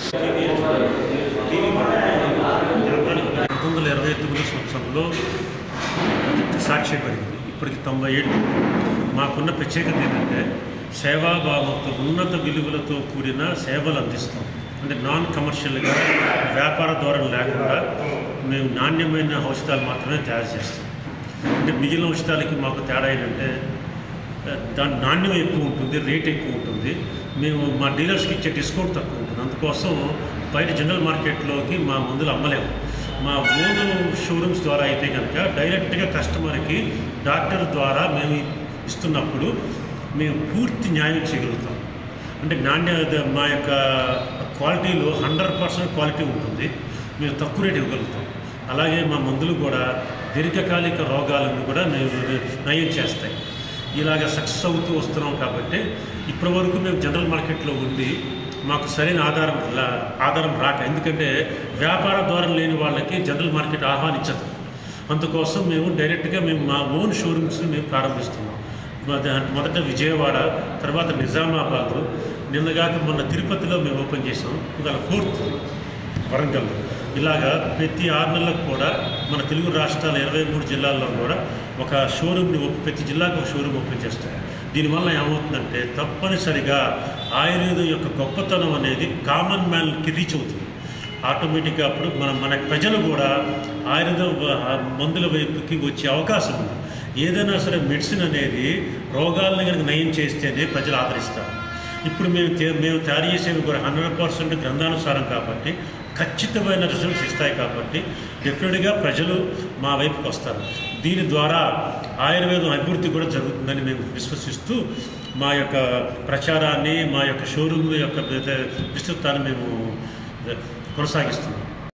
1929 సంవత్సరంలో సాక్ష్యపడింది. ఇప్పటికి 90 ఏళ్ళు. మాకున్న ప్రత్యేకత ఏంటంటే సేవాభావంతో ఉన్నత విలువలతో కూడిన సేవలు అందిస్తాం. అంటే నాన్ కమర్షియల్గా వ్యాపార ధోరణి లేకుండా మేము నాణ్యమైన ఔషధాలు మాత్రమే తయారు చేస్తాం. అంటే మిగిలిన ఔషధాలకి మాకు తేడా ఏంటంటే దాని నాణ్యం ఎక్కువ ఉంటుంది, రేట్ ఎక్కువ ఉంటుంది. మేము మా డీలర్స్కి ఇచ్చే డిస్కౌంట్ తక్కువ ఉంటుంది. అందుకోసం బయట జనరల్ మార్కెట్లోకి మా మందులు అమ్మలేము. మా ఓన్ షోరూమ్స్ ద్వారా అయితే కనుక డైరెక్ట్గా కస్టమర్కి డాక్టర్ ద్వారా మేము ఇస్తున్నప్పుడు మేము పూర్తి న్యాయం చేయగలుగుతాం. అంటే మా యొక్క క్వాలిటీలో 100% క్వాలిటీ ఉంటుంది. మేము తక్కువ రేటు ఇవ్వగలుగుతాం. అలాగే మా మందులు కూడా దీర్ఘకాలిక రోగాలను కూడా నయం చేస్తాయి. ఇలాగ సక్సెస్ అవుతూ వస్తున్నాం. కాబట్టి ఇప్పటి వరకు మేము జనరల్ మార్కెట్లో ఉండి మాకు సరైన ఆధారం రాక, ఎందుకంటే వ్యాపార ధోరణి లేని వాళ్ళకి జనరల్ మార్కెట్ ఆహ్వానించదు. అందుకోసం మేము డైరెక్ట్గా మా ఓన్ షోరూమ్స్ని మేము ప్రారంభిస్తున్నాం. మొదట విజయవాడ, తర్వాత నిజామాబాదు, నిన్నగాక మొన్న తిరుపతిలో మేము ఓపెన్ చేసాం. ఇవాళ 4th వరంగల్. ఇలాగా ప్రతి 6 నెలలకు కూడా మన తెలుగు రాష్ట్రాల 23 జిల్లాల్లో కూడా ఒక షోరూమ్ని ప్రతి జిల్లాకు ఒక షోరూమ్ ఓపెన్ చేస్తాం. దీనివల్ల ఏమవుతుందంటే తప్పనిసరిగా ఆయుర్వేదం యొక్క గొప్పతనం అనేది కామన్ మ్యాన్కి రీచ్ అవుతుంది. ఆటోమేటిక్గా అప్పుడు మన ప్రజలు కూడా ఆయుర్వేదం మందుల వైపుకి వచ్చే అవకాశం ఉంది. ఏదైనా సరే మెడిసిన్ అనేది రోగాలను కనుక నయం చేస్తేనే ప్రజలు ఆదరిస్తారు. ఇప్పుడు మేము తయారు చేసేవి కూడా 100% గ్రంథానుసారం కాబట్టి ఖచ్చితమైన రిజల్ట్స్ ఇస్తాయి. కాబట్టి డెఫినెట్గా ప్రజలు మా వైపుకి వస్తారు. దీని ద్వారా ఆయుర్వేదం అభివృద్ధి కూడా జరుగుతుందని మేము విశ్వసిస్తూ మా యొక్క ప్రచారాన్ని, మా యొక్క షోరూమ్ యొక్క విస్తృతాన్ని మేము కొనసాగిస్తున్నాం.